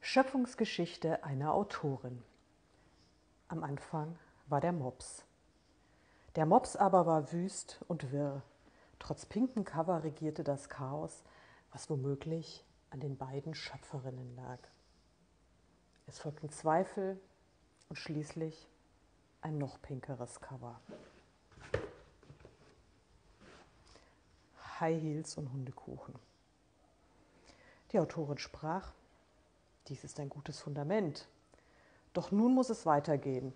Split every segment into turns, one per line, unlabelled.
Schöpfungsgeschichte einer Autorin. Am Anfang war der Mops. Der Mops aber war wüst und wirr. Trotz pinken Cover regierte das Chaos, was womöglich an den beiden Schöpferinnen lag. Es folgten Zweifel und schließlich ein noch pinkeres Cover. High Heels und Hundekuchen. Die Autorin sprach: Dies ist ein gutes Fundament. Doch nun muss es weitergehen.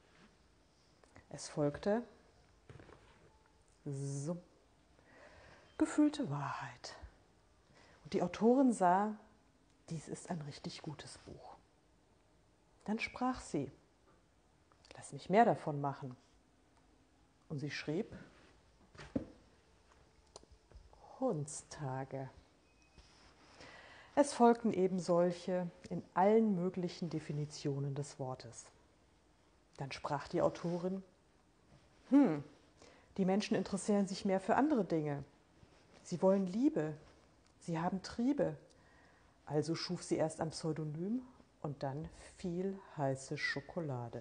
Es folgte gefühlte Wahrheit. Und die Autorin sah, dies ist ein richtig gutes Buch. Dann sprach sie: Lass mich mehr davon machen. Und sie schrieb Hundstage. Es folgten eben solche in allen möglichen Definitionen des Wortes. Dann sprach die Autorin: Die Menschen interessieren sich mehr für andere Dinge. Sie wollen Liebe, sie haben Triebe. Also schuf sie erst ein Pseudonym und dann viel heiße Schokolade.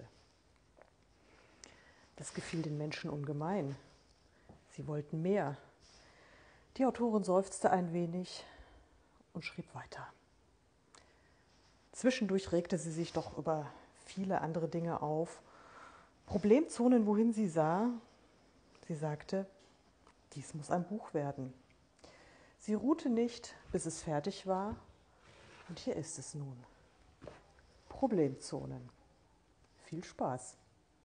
Das gefiel den Menschen ungemein. Sie wollten mehr. Die Autorin seufzte ein wenig und schrieb weiter. Zwischendurch regte sie sich doch über viele andere Dinge auf. Problemzonen, wohin sie sah. Sie sagte, dies muss ein Buch werden. Sie ruhte nicht, bis es fertig war. Und hier ist es nun. Problemzonen. Viel Spaß!